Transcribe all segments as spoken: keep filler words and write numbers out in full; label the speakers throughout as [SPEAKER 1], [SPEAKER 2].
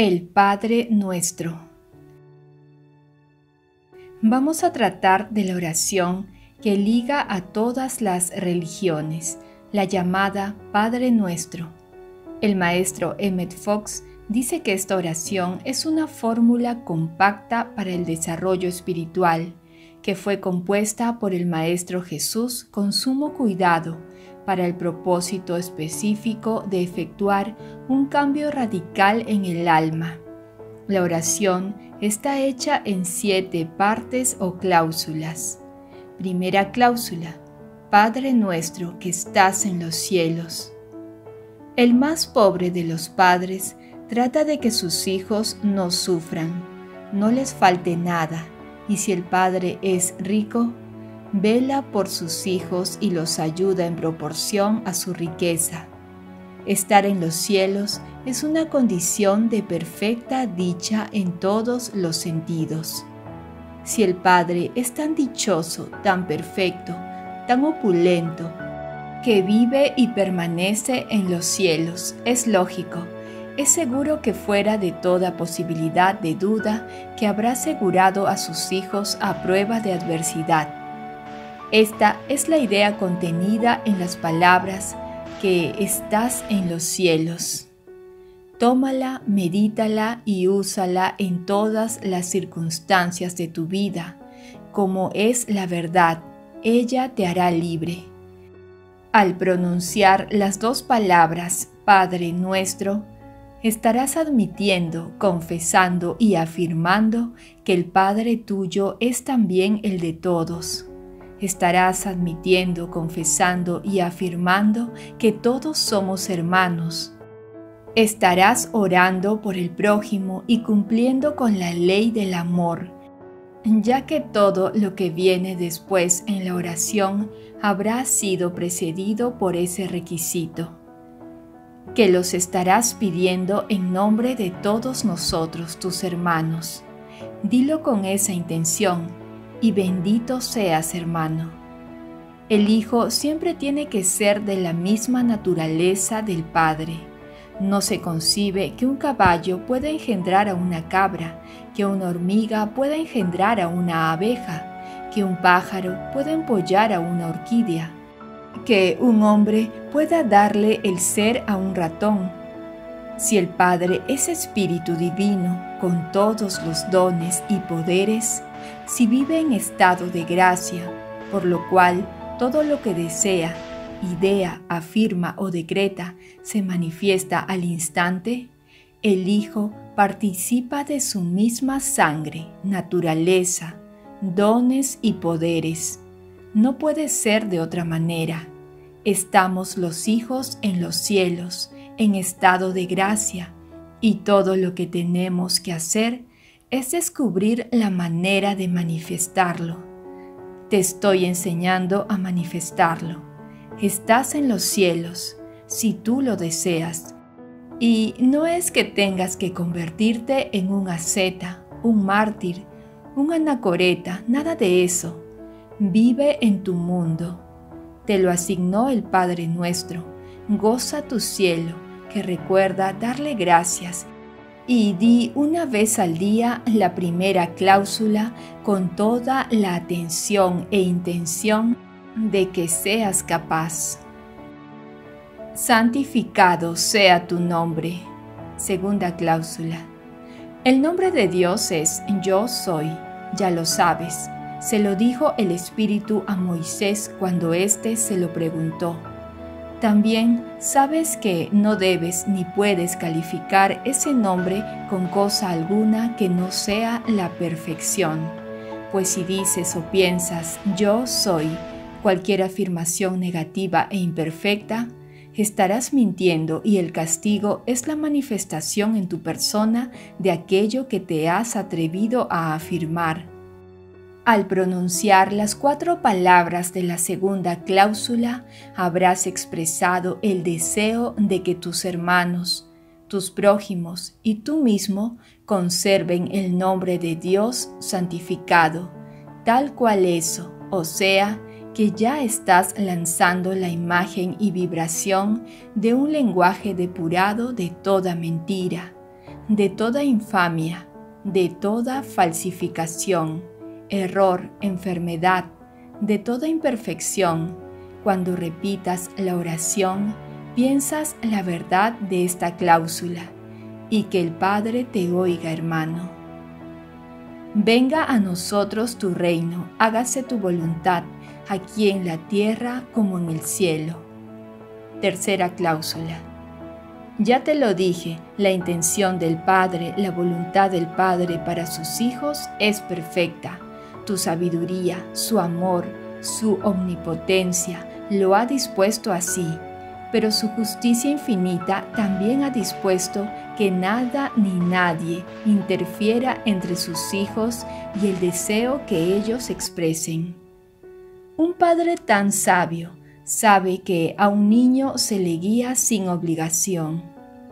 [SPEAKER 1] El Padre Nuestro. Vamos a tratar de la oración que liga a todas las religiones, la llamada Padre Nuestro. El maestro Emmett Fox dice que esta oración es una fórmula compacta para el desarrollo espiritual, que fue compuesta por el Maestro Jesús con sumo cuidado para el propósito específico de efectuar un cambio radical en el alma. La oración está hecha en siete partes o cláusulas. Primera cláusula: Padre nuestro que estás en los cielos. El más pobre de los padres trata de que sus hijos no sufran, no les falte nada, y si el padre es rico, vela por sus hijos y los ayuda en proporción a su riqueza. Estar en los cielos es una condición de perfecta dicha en todos los sentidos. Si el Padre es tan dichoso, tan perfecto, tan opulento, que vive y permanece en los cielos, es lógico, es seguro que fuera de toda posibilidad de duda que habrá asegurado a sus hijos a prueba de adversidad. Esta es la idea contenida en las palabras que estás en los cielos. Tómala, medítala y úsala en todas las circunstancias de tu vida. Como es la verdad, ella te hará libre. Al pronunciar las dos palabras Padre Nuestro, estarás admitiendo, confesando y afirmando que el Padre tuyo es también el de todos. Estarás admitiendo, confesando y afirmando que todos somos hermanos. Estarás orando por el prójimo y cumpliendo con la ley del amor, ya que todo lo que viene después en la oración habrá sido precedido por ese requisito, que los estarás pidiendo en nombre de todos nosotros, tus hermanos. Dilo con esa intención. Y bendito seas, hermano. El Hijo siempre tiene que ser de la misma naturaleza del Padre. No se concibe que un caballo pueda engendrar a una cabra, que una hormiga pueda engendrar a una abeja, que un pájaro pueda empollar a una orquídea, que un hombre pueda darle el ser a un ratón. Si el Padre es Espíritu Divino, con todos los dones y poderes, si vive en estado de gracia, por lo cual todo lo que desea, idea, afirma o decreta se manifiesta al instante, el Hijo participa de su misma sangre, naturaleza, dones y poderes. No puede ser de otra manera. Estamos los hijos en los cielos, en estado de gracia, y todo lo que tenemos que hacer es descubrir la manera de manifestarlo. Te estoy enseñando a manifestarlo. Estás en los cielos, si tú lo deseas. Y no es que tengas que convertirte en un asceta, un mártir, un anacoreta, nada de eso. Vive en tu mundo. Te lo asignó el Padre Nuestro. Goza tu cielo, que recuerda darle gracias. Y di una vez al día la primera cláusula con toda la atención e intención de que seas capaz. Santificado sea tu nombre. Segunda cláusula. El nombre de Dios es Yo Soy, ya lo sabes. Se lo dijo el Espíritu a Moisés cuando éste se lo preguntó. También sabes que no debes ni puedes calificar ese nombre con cosa alguna que no sea la perfección, pues si dices o piensas yo soy cualquier afirmación negativa e imperfecta, estarás mintiendo y el castigo es la manifestación en tu persona de aquello que te has atrevido a afirmar. Al pronunciar las cuatro palabras de la segunda cláusula, habrás expresado el deseo de que tus hermanos, tus prójimos y tú mismo conserven el nombre de Dios santificado, tal cual eso, o sea, que ya estás lanzando la imagen y vibración de un lenguaje depurado de toda mentira, de toda infamia, de toda falsificación, error, enfermedad, de toda imperfección. Cuando repitas la oración, piensas la verdad de esta cláusula y que el Padre te oiga, hermano. Venga a nosotros tu reino, hágase tu voluntad, aquí en la tierra como en el cielo. Tercera cláusula. Ya te lo dije, la intención del Padre, la voluntad del Padre para sus hijos es perfecta. Tu sabiduría, su amor, su omnipotencia lo ha dispuesto así, pero su justicia infinita también ha dispuesto que nada ni nadie interfiera entre sus hijos y el deseo que ellos expresen. Un padre tan sabio sabe que a un niño se le guía sin obligación,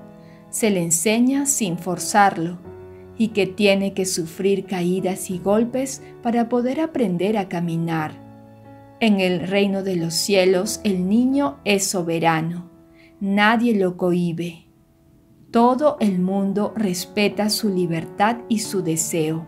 [SPEAKER 1] se le enseña sin forzarlo y que tiene que sufrir caídas y golpes para poder aprender a caminar. En el reino de los cielos el niño es soberano, nadie lo cohíbe. Todo el mundo respeta su libertad y su deseo,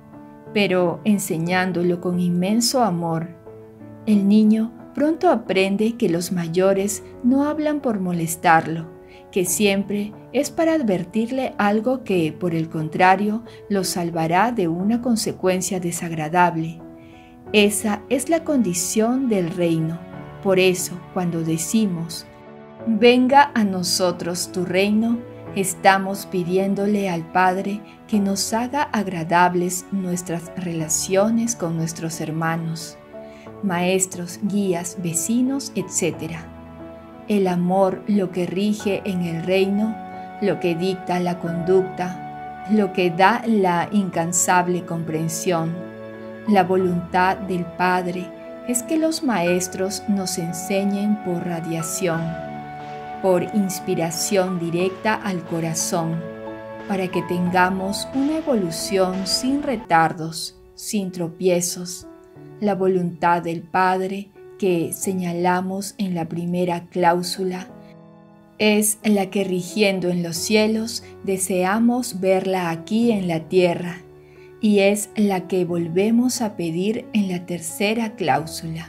[SPEAKER 1] pero enseñándolo con inmenso amor, el niño pronto aprende que los mayores no hablan por molestarlo, que siempre es para advertirle algo que, por el contrario, lo salvará de una consecuencia desagradable. Esa es la condición del reino. Por eso, cuando decimos, venga a nosotros tu reino, estamos pidiéndole al Padre que nos haga agradables nuestras relaciones con nuestros hermanos, maestros, guías, vecinos, etcétera. El amor, lo que rige en el reino, lo que dicta la conducta, lo que da la incansable comprensión. La voluntad del Padre es que los maestros nos enseñen por radiación, por inspiración directa al corazón, para que tengamos una evolución sin retardos, sin tropiezos. La voluntad del Padre que señalamos en la primera cláusula es la que, rigiendo en los cielos, deseamos verla aquí en la tierra, y es la que volvemos a pedir en la tercera cláusula.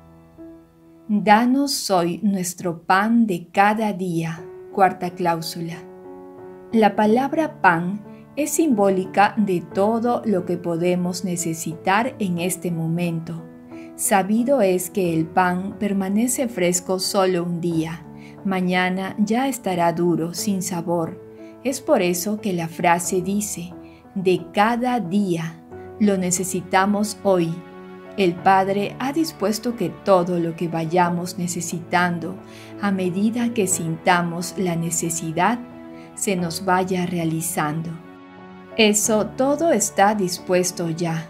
[SPEAKER 1] Danos hoy nuestro pan de cada día. Cuarta cláusula. La palabra pan es simbólica de todo lo que podemos necesitar en este momento. Sabido es que el pan permanece fresco solo un día. Mañana ya estará duro, sin sabor. Es por eso que la frase dice, de cada día, lo necesitamos hoy. El Padre ha dispuesto que todo lo que vayamos necesitando, a medida que sintamos la necesidad, se nos vaya realizando. Eso todo está dispuesto ya.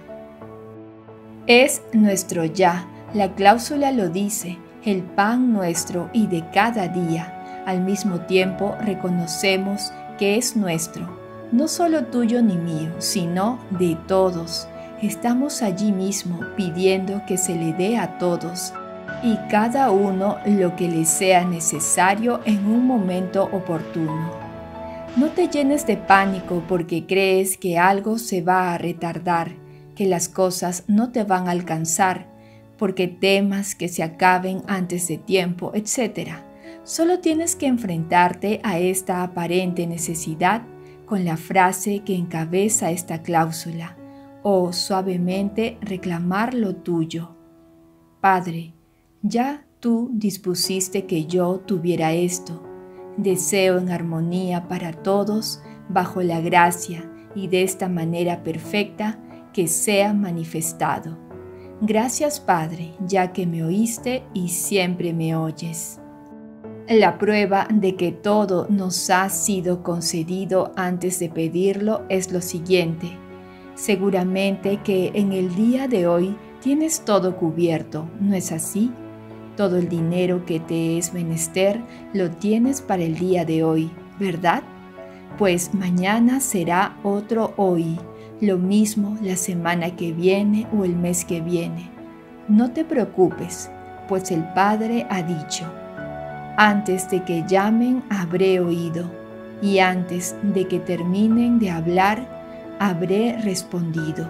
[SPEAKER 1] Es nuestro ya, la cláusula lo dice, el pan nuestro y de cada día. Al mismo tiempo reconocemos que es nuestro. No solo tuyo ni mío, sino de todos. Estamos allí mismo pidiendo que se le dé a todos, y cada uno lo que le sea necesario en un momento oportuno. No te llenes de pánico porque crees que algo se va a retardar, que las cosas no te van a alcanzar, porque temas que se acaben antes de tiempo, etcétera. Solo tienes que enfrentarte a esta aparente necesidad con la frase que encabeza esta cláusula, o suavemente reclamar lo tuyo. Padre, ya tú dispusiste que yo tuviera esto. Deseo en armonía para todos, bajo la gracia y de esta manera perfecta que sea manifestado. Gracias, Padre, ya que me oíste y siempre me oyes. La prueba de que todo nos ha sido concedido antes de pedirlo es lo siguiente. Seguramente que en el día de hoy tienes todo cubierto, ¿no es así? Todo el dinero que te es menester lo tienes para el día de hoy, ¿verdad? Pues mañana será otro hoy, lo mismo la semana que viene o el mes que viene. No te preocupes, pues el Padre ha dicho, antes de que llamen habré oído, y antes de que terminen de hablar, habré respondido: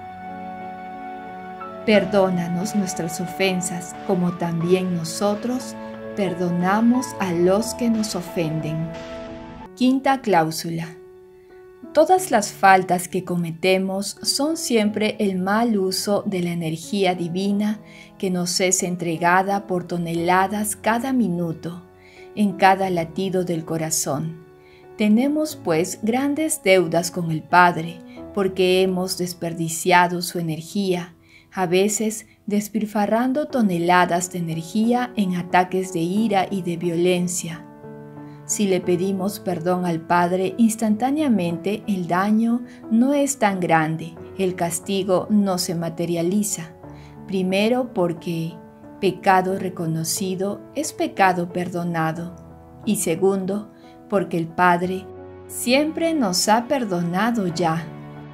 [SPEAKER 1] perdónanos nuestras ofensas, como también nosotros perdonamos a los que nos ofenden. Quinta cláusula. Todas las faltas que cometemos son siempre el mal uso de la energía divina que nos es entregada por toneladas cada minuto, en cada latido del corazón. Tenemos pues grandes deudas con el Padre, porque hemos desperdiciado su energía, a veces despilfarrando toneladas de energía en ataques de ira y de violencia. Si le pedimos perdón al Padre instantáneamente, el daño no es tan grande, el castigo no se materializa. Primero porque pecado reconocido es pecado perdonado. Y segundo, porque el Padre siempre nos ha perdonado ya.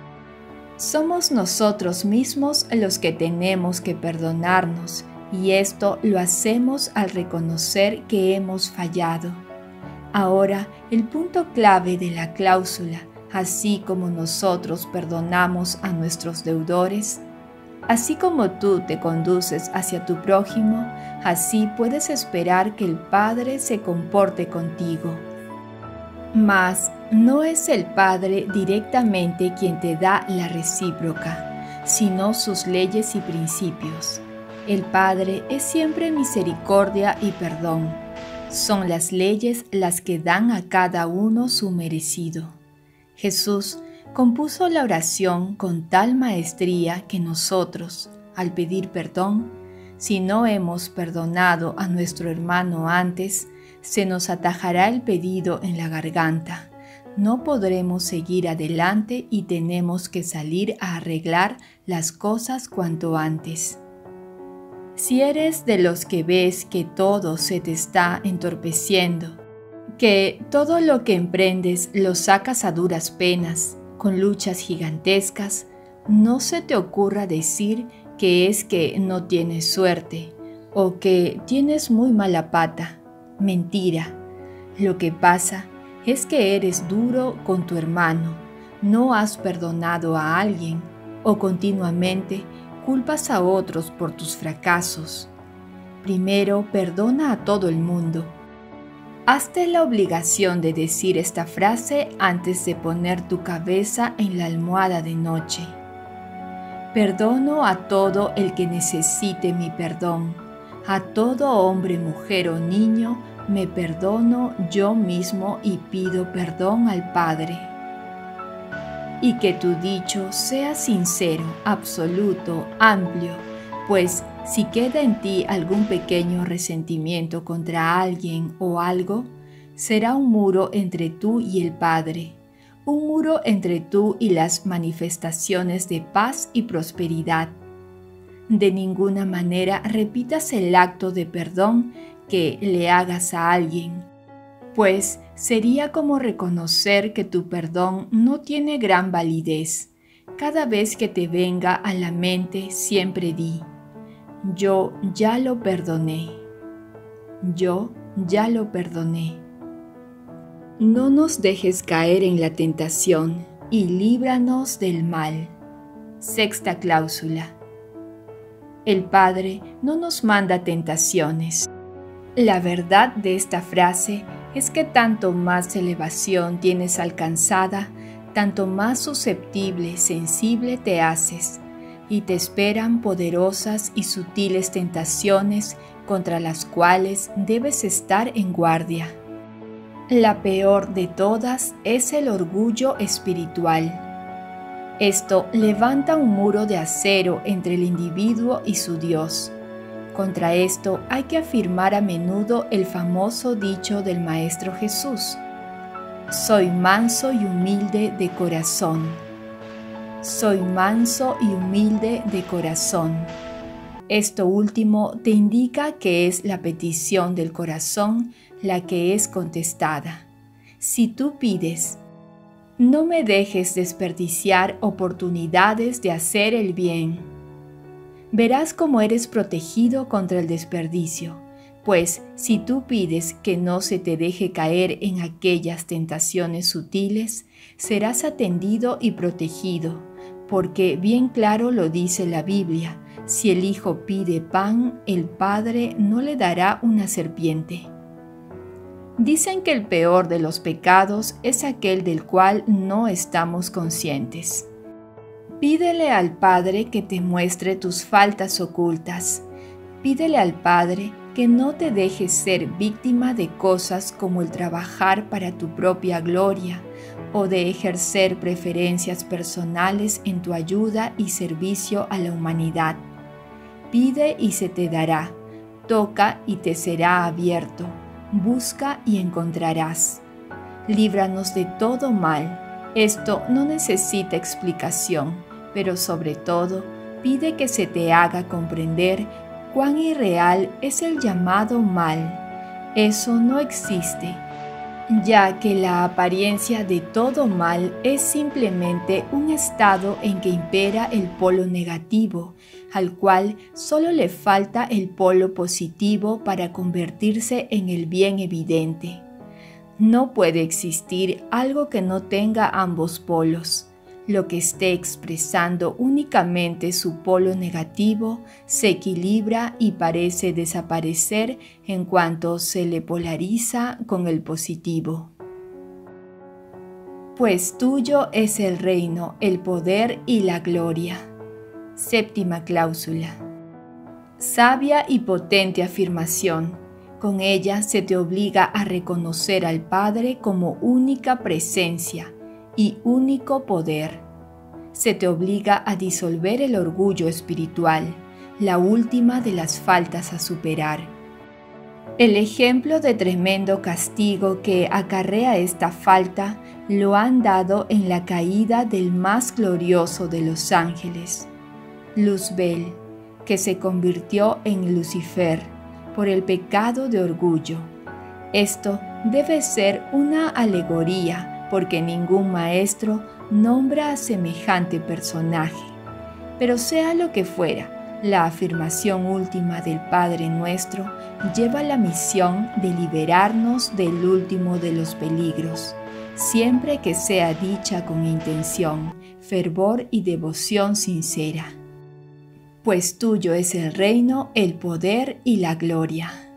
[SPEAKER 1] Somos nosotros mismos los que tenemos que perdonarnos, y esto lo hacemos al reconocer que hemos fallado. Ahora, el punto clave de la cláusula, así como nosotros perdonamos a nuestros deudores, así como tú te conduces hacia tu prójimo, así puedes esperar que el Padre se comporte contigo. Mas no es el Padre directamente quien te da la recíproca, sino sus leyes y principios. El Padre es siempre misericordia y perdón. Son las leyes las que dan a cada uno su merecido. Jesús compuso la oración con tal maestría que nosotros, al pedir perdón, si no hemos perdonado a nuestro hermano antes, se nos atajará el pedido en la garganta. No podremos seguir adelante y tenemos que salir a arreglar las cosas cuanto antes. Si eres de los que ves que todo se te está entorpeciendo, que todo lo que emprendes lo sacas a duras penas, con luchas gigantescas, no se te ocurra decir que es que no tienes suerte o que tienes muy mala pata. Mentira. Lo que pasa es que eres duro con tu hermano, no has perdonado a alguien o continuamente culpas a otros por tus fracasos. Primero, perdona a todo el mundo. Hazte la obligación de decir esta frase antes de poner tu cabeza en la almohada de noche. Perdono a todo el que necesite mi perdón. A todo hombre, mujer o niño, me perdono yo mismo y pido perdón al Padre. Y que tu dicho sea sincero, absoluto, amplio, pues si queda en ti algún pequeño resentimiento contra alguien o algo, será un muro entre tú y el Padre, un muro entre tú y las manifestaciones de paz y prosperidad. De ninguna manera repitas el acto de perdón que le hagas a alguien, pues sería como reconocer que tu perdón no tiene gran validez. Cada vez que te venga a la mente, siempre di: yo ya lo perdoné. Yo ya lo perdoné. No nos dejes caer en la tentación y líbranos del mal. Sexta cláusula. El Padre no nos manda tentaciones. La verdad de esta frase es que tanto más elevación tienes alcanzada, tanto más susceptible, sensible te haces, y te esperan poderosas y sutiles tentaciones contra las cuales debes estar en guardia. La peor de todas es el orgullo espiritual. Esto levanta un muro de acero entre el individuo y su Dios. Contra esto hay que afirmar a menudo el famoso dicho del Maestro Jesús: soy manso y humilde de corazón. Soy manso y humilde de corazón. Esto último te indica que es la petición del corazón la que es contestada. Si tú pides: no me dejes desperdiciar oportunidades de hacer el bien, verás cómo eres protegido contra el desperdicio, Pues si tú pides que no se te deje caer en aquellas tentaciones sutiles, serás atendido y protegido, porque bien claro lo dice la Biblia: si el Hijo pide pan, el Padre no le dará una serpiente. Dicen que el peor de los pecados es aquel del cual no estamos conscientes. Pídele al Padre que te muestre tus faltas ocultas. Pídele al Padre que no te dejes ser víctima de cosas como el trabajar para tu propia gloria o de ejercer preferencias personales en tu ayuda y servicio a la humanidad. Pide y se te dará, toca y te será abierto, busca y encontrarás. Líbranos de todo mal. Esto no necesita explicación, pero sobre todo, pide que se te haga comprender cuán irreal es el llamado mal. Eso no existe, ya que la apariencia de todo mal es simplemente un estado en que impera el polo negativo, al cual solo le falta el polo positivo para convertirse en el bien evidente. No puede existir algo que no tenga ambos polos. Lo que esté expresando únicamente su polo negativo se equilibra y parece desaparecer en cuanto se le polariza con el positivo. Pues tuyo es el reino, el poder y la gloria. Séptima cláusula. Sabia y potente afirmación. Con ella se te obliga a reconocer al Padre como única presencia y único poder. Se te obliga a disolver el orgullo espiritual, la última de las faltas a superar. El ejemplo de tremendo castigo que acarrea esta falta lo han dado en la caída del más glorioso de los ángeles, Luzbel, que se convirtió en Lucifer por el pecado de orgullo. Esto debe ser una alegoría, porque ningún maestro nombra a semejante personaje. Pero sea lo que fuera, la afirmación última del Padre Nuestro lleva la misión de liberarnos del último de los peligros, siempre que sea dicha con intención, fervor y devoción sincera. Pues tuyo es el reino, el poder y la gloria.